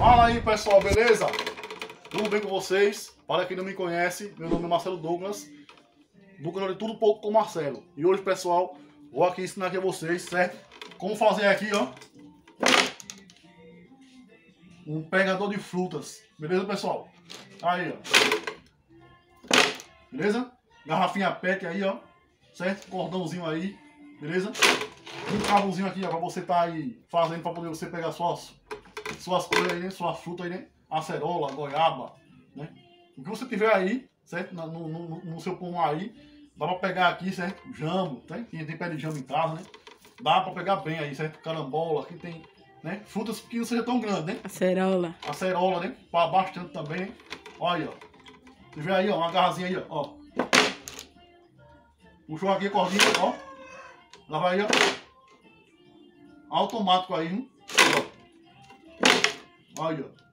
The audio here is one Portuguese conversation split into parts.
Fala aí pessoal, beleza? Tudo bem com vocês? Para quem não me conhece, meu nome é Marcelo Douglas, do canal de Tudo Pouco com Marcelo. E hoje pessoal, vou aqui ensinar aqui a vocês, certo? Como fazer aqui, ó, um pegador de frutas, beleza pessoal? Aí, ó, beleza? Garrafinha PET aí, ó, certo? Cordãozinho aí, beleza? Um cabozinho aqui, ó, pra você tá aí fazendo, pra poder você pegar suas coisas aí, né? Suas frutas aí, né? Acerola, goiaba, né? O que você tiver aí, certo? No seu pulmão aí, dá pra pegar aqui, certo? Jambo, tá? Quem tem pé de jambo em casa, né? Dá pra pegar bem aí, certo? Carambola, aqui tem, né? Frutas que não sejam tão grandes, né? Acerola. Acerola, né? Para bastante também, né? Olha aí, ó. Tiver aí, ó, uma garrazinha aí, ó. Puxou aqui a cordinha, ó. Lá vai aí, ó. Automático aí, hein? Ó. Olha, ó.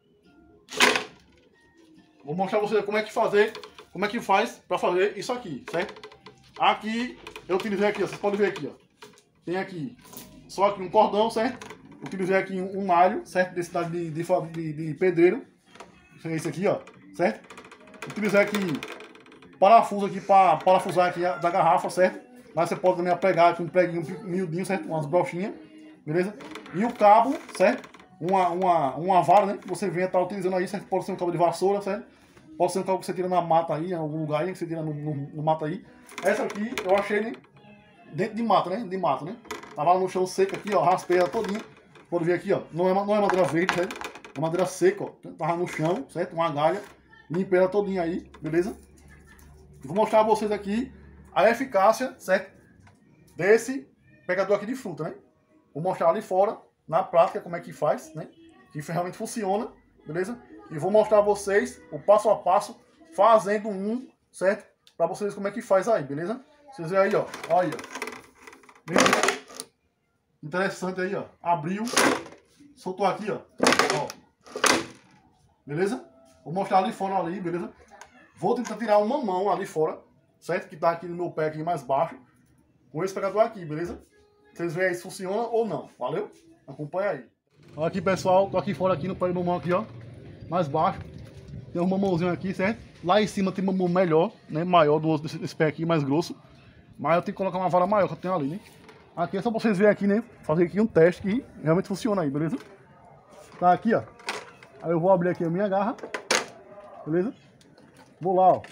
Vou mostrar pra você como é que faz pra fazer isso aqui, certo? Aqui, eu utilizei aqui, ó, vocês podem ver aqui, ó. Tem aqui, só aqui um cordão, certo? Utilizei aqui um alho, certo? Desse de pedreiro. Esse aqui, ó, certo? Utilizei aqui parafuso aqui para parafusar aqui da garrafa, certo? Mas você pode também pregar aqui um preguinho miudinho, certo? Umas brochinhas, beleza? E o cabo, certo? Uma vara, né? Que você venha estar utilizando aí, certo? Pode ser um cabo de vassoura, certo? Pode ser um cabo que você tira na mata aí, em algum lugar aí, que você tira no mato aí. Essa aqui eu achei, né? Dentro de mata, né? De mato, né? Tava no chão seco aqui, ó. Raspei ela todinha. Pode ver aqui, ó. Não é madeira verde, certo? É madeira seca, ó. Tava no chão, certo? Uma galha. Limpei ela todinha aí, beleza? Vou mostrar a vocês aqui a eficácia, certo? Desse pegador aqui de fruta, né? Vou mostrar ali fora, na prática, como é que faz, né? Que realmente funciona, beleza? E vou mostrar a vocês o passo a passo, fazendo certo? Pra vocês verem como é que faz aí, beleza? Vocês veem aí, ó. Olha. Beleza? Interessante aí, ó. Abriu. Soltou aqui, ó. Ó. Beleza? Vou mostrar ali fora ali, beleza? Vou tentar tirar uma mão ali fora, certo? Que tá aqui no meu pé aqui mais baixo. Com esse pegador aqui, beleza? Vocês veem aí se funciona ou não, valeu? Acompanha aí. Olha aqui, pessoal. Tô aqui fora aqui no pé do mamão aqui, ó. Mais baixo. Tem um mamãozinho aqui, certo? Lá em cima tem um mamão melhor, né? Maior do outro desse pé aqui, mais grosso. Mas eu tenho que colocar uma vara maior que eu tenho ali, né? Aqui é só pra vocês verem aqui, né? Fazer aqui um teste que realmente funciona aí, beleza? Tá aqui, ó. Aí eu vou abrir aqui a minha garra. Beleza? Vou lá, ó.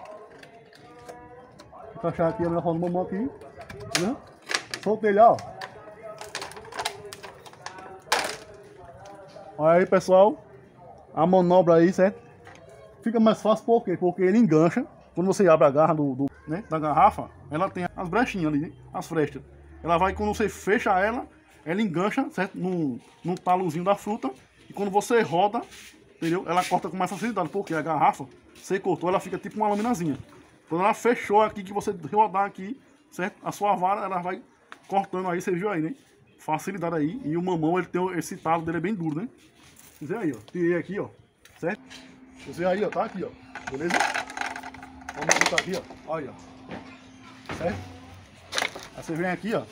Vou encaixar aqui a minha forma do mamão aqui. Beleza? Soltei ele, ó. Olha aí, pessoal. A manobra aí, certo? Fica mais fácil por quê? Porque ele engancha. Quando você abre a garra né, da garrafa, ela tem as brechinhas ali, né? As frestas. Ela vai, quando você fecha ela engancha, certo? No talozinho da fruta. E quando você roda, entendeu? Ela corta com mais facilidade, porque a garrafa, você cortou, ela fica tipo uma laminazinha. Quando ela fechou aqui, que você rodar aqui, certo? A sua vara, ela vai cortando aí, você viu aí, né? Facilidade aí. E o mamão, ele tem esse talo dele é bem duro, né? Você aí, ó. Tirei aqui, ó. Certo? Você aí, ó. Tá aqui, ó. Beleza? Vamos botar aqui, ó. Olha, ó. Certo? Aí você vem aqui, ó.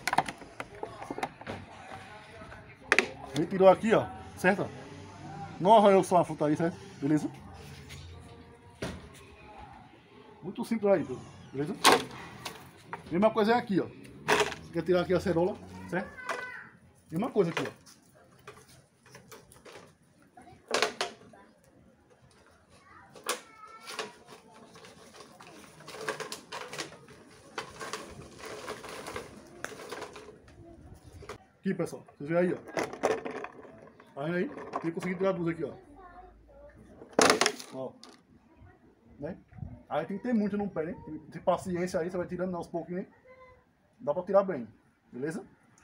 Retirou aqui, ó. Certo? Não arranhou só a fruta aí, certo? Beleza? Muito simples aí, beleza? Mesma coisa é aqui, ó. Você quer tirar aqui a cerola, certo? Mesma coisa aqui, ó. Aqui, pessoal. Vocês veem aí, ó. Aí, tem que conseguir tirar duas aqui, ó. Ó. Né? Aí tem que ter muito no pé, né? Tem que ter paciência aí, você vai tirando aos pouquinhos, né? Dá pra tirar bem, beleza?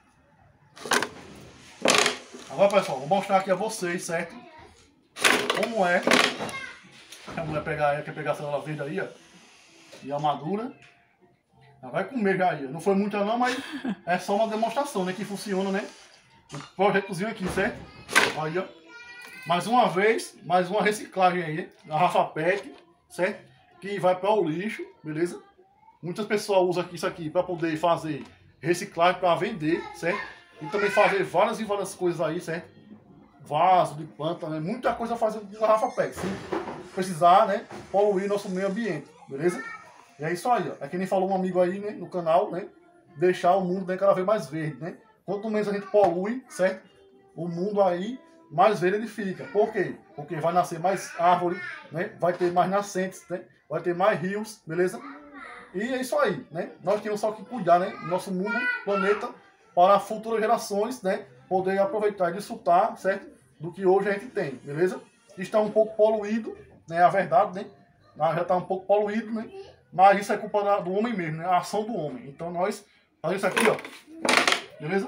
Agora, pessoal, vou mostrar aqui a vocês, certo? Como é a mulher quer pegar a cenoura verde aí, ó. E a madura. Ela vai comer já aí. Não foi muita não, mas é só uma demonstração, né? Que funciona, né? O projetozinho aqui, certo? Aí, ó. Mais uma vez, mais uma reciclagem aí, né? Garrafa PET, certo? Que vai para o lixo, beleza? Muitas pessoas usam isso aqui para poder fazer reciclagem para vender, certo? E também fazer várias e várias coisas aí, certo? vaso, de planta, né? Muita coisa fazendo de garrafa PET, sem precisar, né, poluir nosso meio ambiente, beleza? E é isso aí, ó. É que nem falou um amigo aí, né, no canal, né? Deixar o mundo, né, cada vez mais verde, né? Quanto menos a gente polui, certo? O mundo aí, mais verde ele fica. Por quê? Porque vai nascer mais árvore, né? Vai ter mais nascentes, né? Vai ter mais rios, beleza? E é isso aí, né? Nós temos só que cuidar, né? Nosso mundo, planeta, para futuras gerações, né? Poder aproveitar e desfrutar, certo? Do que hoje a gente tem, beleza? Está um pouco poluído, né? A verdade, né? Já está um pouco poluído, né? Mas isso é culpa do homem mesmo, né? A ação do homem. Então nós fazemos isso aqui, ó. Beleza?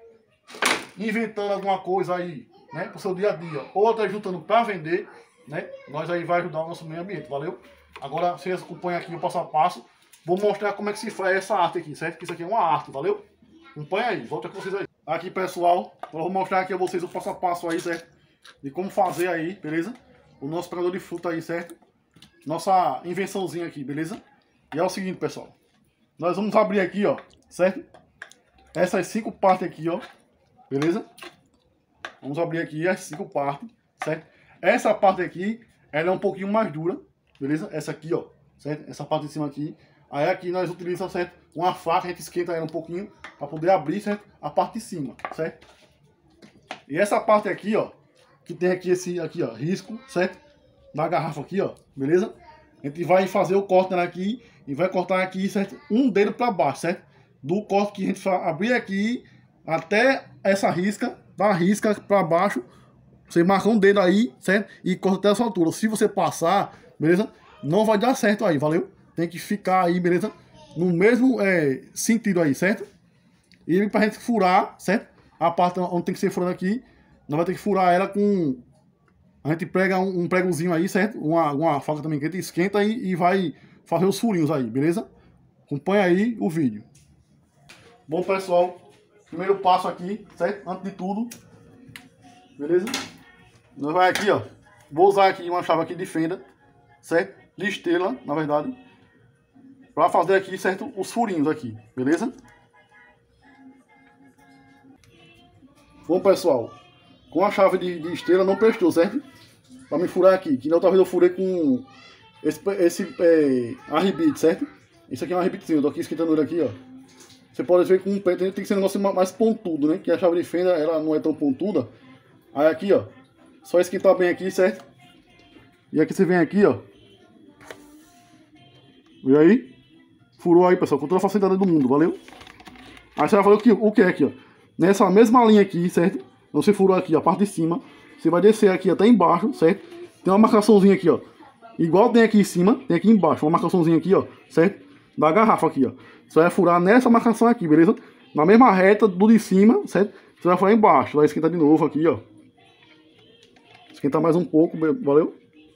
Inventando alguma coisa aí, né? Pro seu dia a dia. Ou até juntando para vender, né? Nós aí vai ajudar o nosso meio ambiente, valeu? Agora vocês acompanham aqui o passo a passo. Vou mostrar como é que se faz essa arte aqui, certo? Que isso aqui é uma arte, valeu? Acompanha aí, volta com vocês aí. Aqui, pessoal, eu vou mostrar aqui a vocês o passo a passo aí, certo? De como fazer aí, beleza? O nosso pegador de fruta aí, certo? Nossa invençãozinha aqui, beleza? E é o seguinte, pessoal. Nós vamos abrir aqui, ó, certo? Essas 5 partes aqui, ó, beleza? Vamos abrir aqui as 5 partes, certo? Essa parte aqui, ela é um pouquinho mais dura, beleza? Essa aqui, ó, certo? Essa parte de cima aqui. Aí aqui nós utilizamos, certo? Uma faca, a gente esquenta ela um pouquinho para poder abrir, certo? A parte de cima, certo? E essa parte aqui, ó, que tem aqui esse aqui, ó, risco, certo? Da garrafa aqui, ó, beleza? A gente vai fazer o corte nela aqui e vai cortar aqui, certo? Um dedo para baixo, certo? Do corte que a gente abrir aqui até essa risca, da risca para baixo, você marca um dedo aí, certo? E corta até essa altura. Se você passar, beleza? Não vai dar certo aí, valeu? Tem que ficar aí, beleza? No mesmo sentido aí, certo? E pra gente furar, certo? A parte onde tem que ser furada aqui, nós vamos ter que furar ela com... A gente pega um pregozinho aí, certo? Uma faca também que a gente esquenta e vai fazer os furinhos aí, beleza? Acompanha aí o vídeo. Bom, pessoal, primeiro passo aqui, certo? Antes de tudo, beleza? Nós vai aqui, ó. Vou usar aqui uma chave aqui de fenda, certo? De estrela, na verdade. Pra fazer aqui, certo? Os furinhos aqui, beleza? Bom, pessoal, com a chave de estrela não prestou, certo? Pra me furar aqui, que da outra vez eu furei com esse arribite, certo? Esse aqui é um arribitezinho, eu tô aqui esquentando ele aqui, ó. Você pode ver com um pé, tem que ser um negócio mais pontudo, né? Que a chave de fenda, ela não é tão pontuda. Aí aqui, ó, só esquentar bem aqui, certo? E aqui você vem aqui, ó. E aí? Furou aí, pessoal, com toda a facilidade do mundo, valeu? Aí você vai fazer o que é aqui, ó. Nessa mesma linha aqui, certo? Você furou aqui, a parte de cima. Você vai descer aqui até embaixo, certo? Tem uma marcaçãozinha aqui, ó. Igual tem aqui em cima, tem aqui embaixo. Uma marcaçãozinha aqui, ó, certo? Da garrafa aqui, ó. Você vai furar nessa marcação aqui, beleza? Na mesma reta do de cima, certo? Você vai furar embaixo. Vai esquentar de novo aqui, ó. Esquentar mais um pouco, valeu?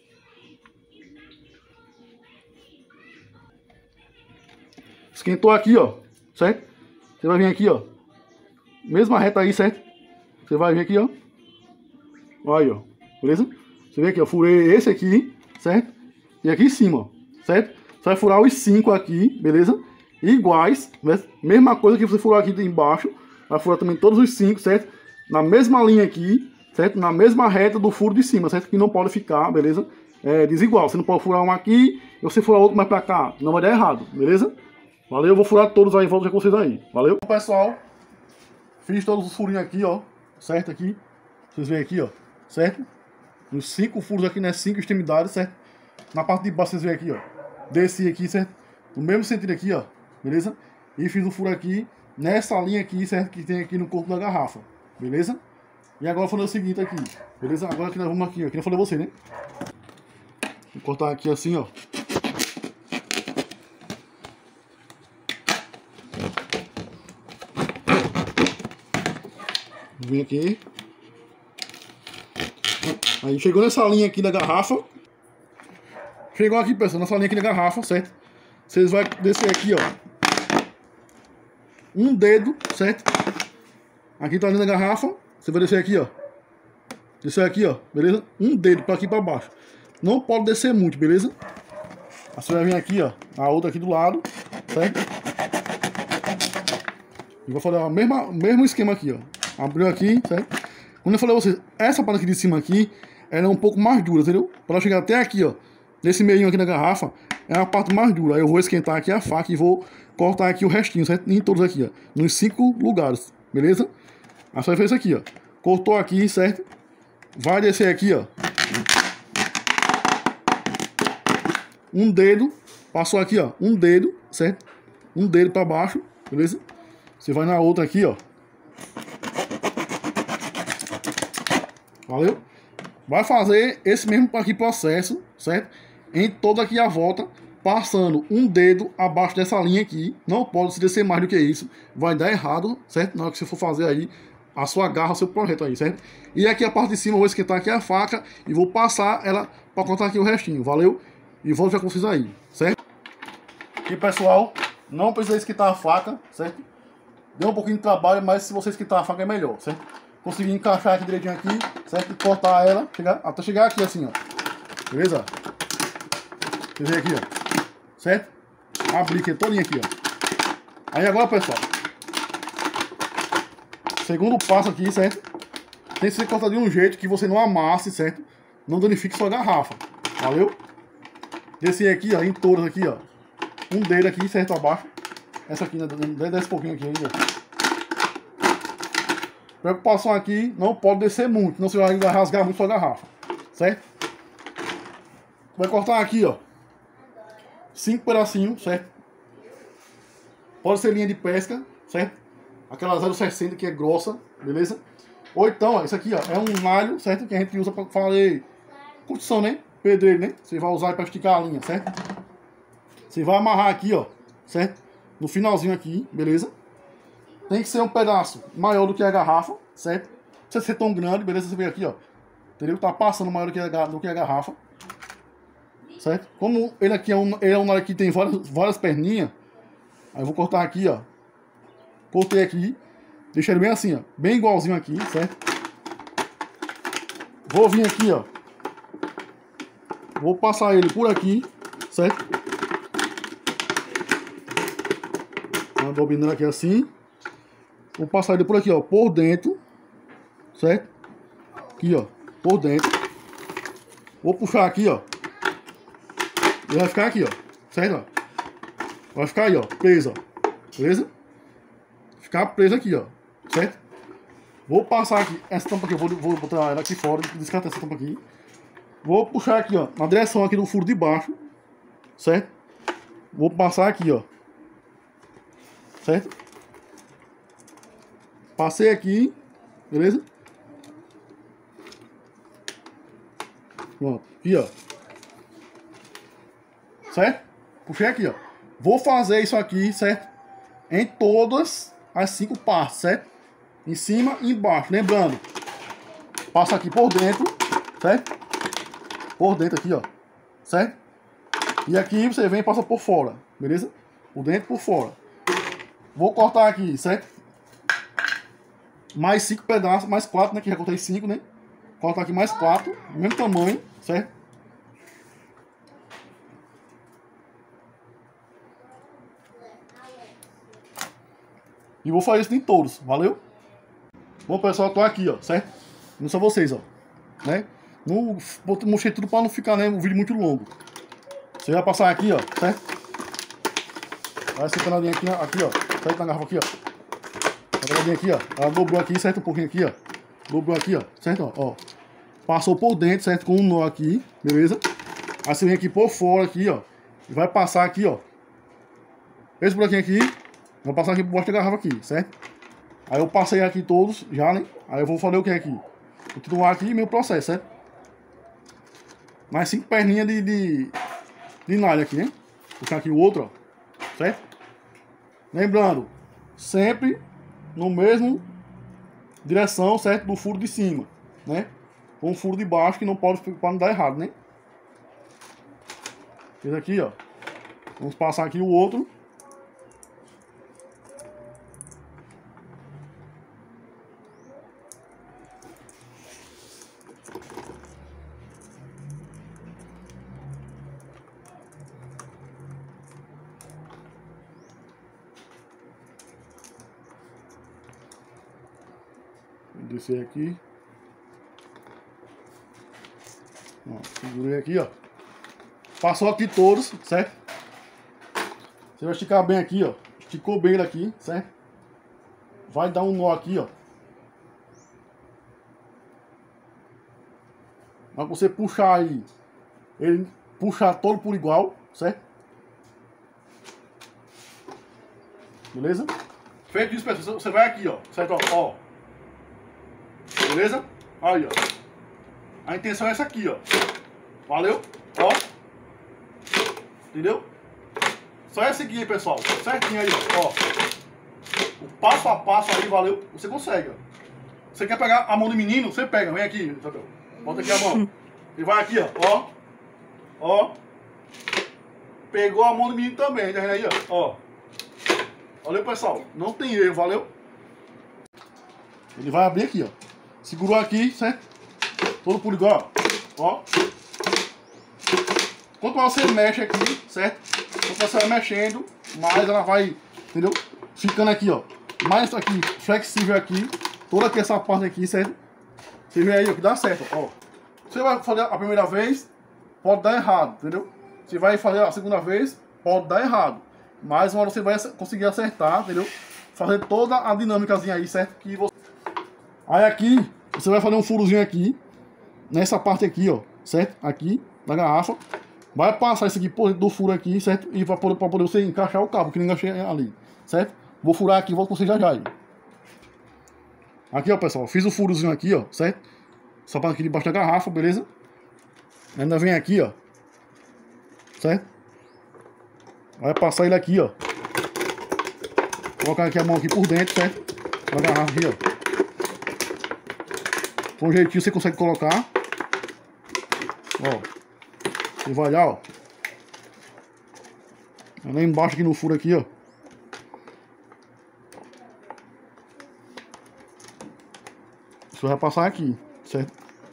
Esquentou aqui, ó, certo? Você vai vir aqui, ó. Mesma reta aí, certo? Você vai vir aqui, ó. Aí, ó. Beleza? Você vê aqui, ó. Furei esse aqui, certo? E aqui em cima, ó. Certo? Você vai furar os 5 aqui, beleza? Iguais, né? Mesma coisa que você furou aqui embaixo. Vai furar também todos os 5, certo? Na mesma linha aqui, certo? Na mesma reta do furo de cima, certo? Que não pode ficar, beleza? Desigual. Você não pode furar um aqui e você furar outro mais pra cá. Não vai dar errado, beleza? Valeu, eu vou furar todos aí, volto com vocês aí. Valeu? Bom, pessoal, fiz todos os furinhos aqui, ó. Certo? Aqui. Vocês veem aqui, ó. Certo? Os 5 furos aqui, né? 5 extremidades, certo? Na parte de baixo, vocês veem aqui, ó. Desci aqui, certo? No mesmo sentido aqui, ó. Beleza? E fiz o furo aqui, nessa linha aqui, certo? Que tem aqui no corpo da garrafa. Beleza? E agora vou fazer o seguinte aqui. Beleza? Agora que nós vamos aqui, ó. Que eu falei você, né? Vou cortar aqui assim, ó. Vem aqui. Aí chegou nessa linha aqui da garrafa. Chegou aqui, pessoal, nessa linha aqui da garrafa, certo? Vocês vão descer aqui, ó. Um dedo, certo? Aqui tá a linha da garrafa. Você vai descer aqui, ó. Descer aqui, ó. Beleza? Um dedo pra aqui e pra baixo. Não pode descer muito, beleza? Aí você vai vir aqui, ó. A outra aqui do lado, certo? E vou fazer o mesmo esquema aqui, ó. Abriu aqui, certo? Quando eu falei a vocês, essa parte aqui de cima aqui, ela é um pouco mais dura, entendeu? Para chegar até aqui, ó, nesse meio aqui da garrafa, é a parte mais dura. Aí eu vou esquentar aqui a faca e vou cortar aqui o restinho, certo? Em todos aqui, ó, nos 5 lugares, beleza? Aí você vai fazer isso aqui, ó. Cortou aqui, certo? Vai descer aqui, ó. Um dedo, passou aqui, ó, um dedo, certo? Um dedo para baixo, beleza? Você vai na outra aqui, ó. Valeu? Vai fazer esse mesmo aqui processo, certo? Em toda aqui a volta, passando um dedo abaixo dessa linha aqui. Não pode se descer mais do que isso. Vai dar errado, certo? Na hora que você for fazer aí a sua garra, o seu projeto aí, certo? E aqui a parte de cima eu vou esquentar aqui a faca e vou passar ela para cortar aqui o restinho, valeu? E volto já com vocês aí, certo? Aqui, pessoal, não precisa esquentar a faca, certo? Deu um pouquinho de trabalho, mas se você esquentar a faca é melhor, certo? Consegui encaixar aqui direitinho aqui, certo? E cortar ela, até chegar aqui assim, ó. Beleza? Vocês veem aqui, ó. Certo? Abrir aqui, todinho aqui, ó. Aí agora, pessoal, segundo passo aqui, certo? Tem que ser cortado de um jeito que você não amasse, certo? Não danifique sua garrafa, valeu? Descer aqui, ó, em todas aqui, ó. Um dedo aqui, certo, abaixo. Essa aqui, né? Desce um pouquinho aqui ainda. Preocupação aqui, não pode descer muito, senão você vai rasgar muito sua garrafa, certo? Vai cortar aqui, ó, 5 pedacinhos, certo? Pode ser linha de pesca, certo? Aquela 0,60 que é grossa, beleza? Ou então, ó, isso aqui, ó, é um nalho, certo? Que a gente usa para fazer construção, né? Pedreiro, né? Você vai usar para esticar a linha, certo? Você vai amarrar aqui, ó, certo? No finalzinho aqui, beleza? Tem que ser um pedaço maior do que a garrafa, certo? Não precisa ser tão grande, beleza? Você vê aqui, ó. Entendeu? Tá passando maior do que a garrafa. Certo? Como ele aqui é um nalho que tem várias perninhas, aí eu vou cortar aqui, ó. Cortei aqui. Deixei ele bem assim, ó. Bem igualzinho aqui, certo? Vou vir aqui, ó. Vou passar ele por aqui, certo? Dobinando aqui assim. Vou passar ele por aqui, ó, por dentro, certo? Aqui, ó, por dentro. Vou puxar aqui, ó. E vai ficar aqui, ó, certo? Ó. Vai ficar aí, ó, preso, ó. Beleza? Ficar preso aqui, ó, certo? Vou passar aqui essa tampa aqui, vou botar ela aqui fora, descartar essa tampa aqui. Vou puxar aqui, ó, na direção aqui do furo de baixo, certo? Vou passar aqui, ó, certo? Passei aqui, beleza? Pronto, aqui, ó. Certo? Puxei aqui, ó. Vou fazer isso aqui, certo? Em todas as 5 partes, certo? Em cima e embaixo. Lembrando, passa aqui por dentro, certo? Por dentro aqui, ó. Certo? E aqui você vem e passa por fora, beleza? Por dentro e por fora. Vou cortar aqui, certo? Mais 5 pedaços, mais 4, né? Que já cortei 5, né? Cortar aqui mais 4, mesmo tamanho, certo? E vou fazer isso em todos, valeu? Bom, pessoal, tô aqui, ó, certo? Não são vocês, ó, né? Não mostrei tudo para não ficar, né, um vídeo muito longo. Você vai passar aqui, ó, certo? Vai sentando a linha aqui, ó, certo? Na garrafa aqui, ó. Aqui, ó. Ela dobrou aqui, certo? Um pouquinho aqui, ó. Dobrou aqui, ó. Certo? Ó. Passou por dentro, certo? Com um nó aqui, beleza? Aí você vem aqui por fora, aqui, ó. E vai passar aqui, ó. Esse buraquinho aqui. Vou passar aqui por baixo da garrafa aqui, certo? Aí eu passei aqui todos, já, né? Aí eu vou fazer o que aqui? Continuar aqui meu processo, certo? Mais 5 perninhas de nalha aqui, né? Puxar aqui o outro, ó. Certo? Lembrando, sempre no mesmo direção, certo? Do furo de cima, né? Com o furo de baixo que não pode, para não dar errado, né? Esse aqui, ó. Vamos passar aqui o outro. Vou descer aqui. Segurei aqui, ó. Passou aqui todos, certo? Você vai esticar bem aqui, ó. Esticou bem ele aqui, certo? Vai dar um nó aqui, ó. Mas você puxar aí, ele puxar todo por igual, certo? Beleza? Feito isso, pessoal, você vai aqui, ó, certo? Ó. Beleza? Aí, ó. A intenção é essa aqui, ó. Valeu? Ó. Entendeu? Só é seguir, pessoal. Certinho aí, ó. O passo a passo aí, valeu? Você consegue, ó. Você quer pegar a mão do menino? Você pega. Vem aqui, Isabel. Bota aqui a mão. E vai aqui, ó. Ó. Pegou a mão do menino também, tá vendo aí, ó. Valeu, pessoal. Não tem erro, valeu? Ele vai abrir aqui, ó. Segurou aqui, certo? Todo por igual, ó. Quanto você mexe aqui, certo? Quanto você vai mexendo, mais ela vai, entendeu? Ficando aqui, ó. Mais aqui, flexível aqui. Toda aqui essa parte aqui, certo? Você vê aí, ó, que dá certo, ó. Você vai fazer a primeira vez, pode dar errado, entendeu? Você vai fazer a segunda vez, pode dar errado. Mas uma hora você vai conseguir acertar, entendeu? Fazer toda a dinâmicazinha aí, certo? Que você... Aí aqui, você vai fazer um furozinho aqui. Nessa parte aqui, ó, certo? Aqui, da garrafa. Vai passar isso aqui por dentro do furo aqui, certo? E pra poder você encaixar o cabo, que não encaixei ali, certo? Vou furar aqui e volto com você já já aí. Aqui, ó, pessoal, fiz o furozinho aqui, ó, certo? Essa parte aqui debaixo da garrafa, beleza? Ainda vem aqui, ó, certo? Vai passar ele aqui, ó. Colocar aqui a mão aqui por dentro, certo? Da garrafa aqui, ó. Com um jeitinho você consegue colocar. Ó. E vai lá, ó. Lá embaixo aqui no furo aqui, ó. Você vai passar aqui, certo?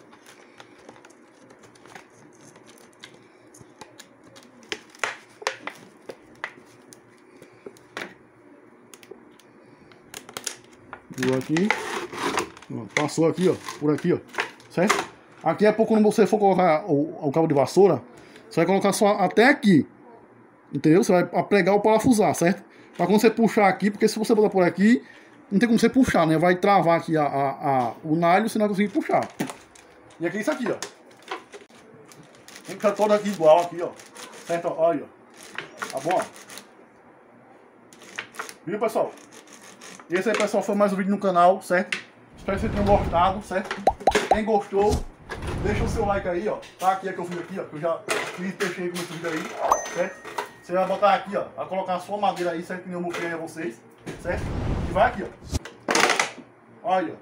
Viu aqui? Passou aqui, ó, por aqui, ó, certo? Aqui a pouco, quando você for colocar o cabo de vassoura, você vai colocar só até aqui, entendeu? Você vai pregar ou parafusar, certo? Pra quando você puxar aqui, porque se você botar por aqui, não tem como você puxar, né? Vai travar aqui o nalho, você não vai conseguir puxar. E aqui isso aqui, ó. Tem que ficar todo aqui igual, aqui, ó. Certo? Olha, ó. Tá bom? Viu, pessoal? Esse aí, pessoal, foi mais um vídeo no canal, certo? Espero que vocês tenham gostado, certo? Quem gostou, deixa o seu like aí, ó. Tá aqui, é que eu fiz aqui, ó. Que eu já fiz, deixei com esse vídeo aí, certo? Você vai botar aqui, ó. Vai colocar a sua madeira aí, certo? Que nem eu mostrei a vocês, certo? E vai aqui, ó. Olha.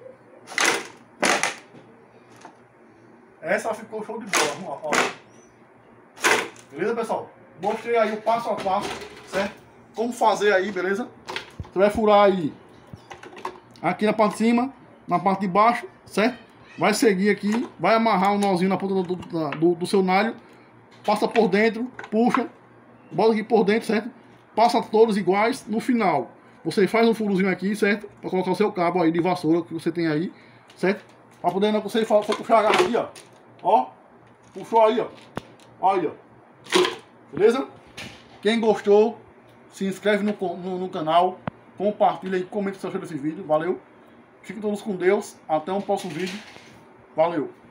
Essa ficou show de bola, ó. Beleza, pessoal? Mostrei aí o passo a passo, certo? Como fazer aí, beleza? Você vai furar aí aqui na parte de cima, na parte de baixo, certo? Vai seguir aqui, vai amarrar um nozinho na ponta do seu nalho, passa por dentro, puxa, bota aqui por dentro, certo? Passa todos iguais, no final você faz um furozinho aqui, certo? Para colocar o seu cabo aí de vassoura que você tem aí, certo? Para poder você puxar a garra aqui, ó. Puxou aí, ó. Olha, beleza? Quem gostou, se inscreve no canal, compartilha e comenta se achou desse vídeo, valeu? Fiquem todos com Deus, até um próximo vídeo, valeu!